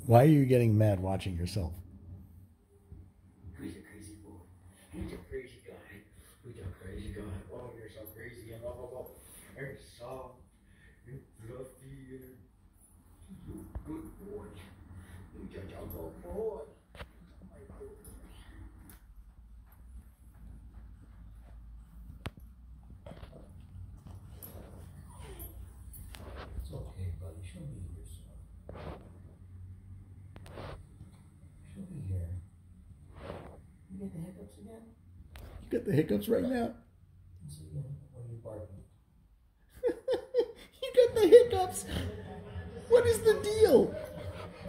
Why are you getting mad watching yourself? He's a crazy boy. He's a crazy guy. He's a crazy guy. Oh, you're so crazy and blah, blah, blah. And soft and fluffy and you good boy. You're a jungle boy. It's okay, buddy. She'll be here soon. She'll be here. You get the hiccups again? You got the hiccups right now? Let's see again. What are you barking? You got the hiccups. What is the deal?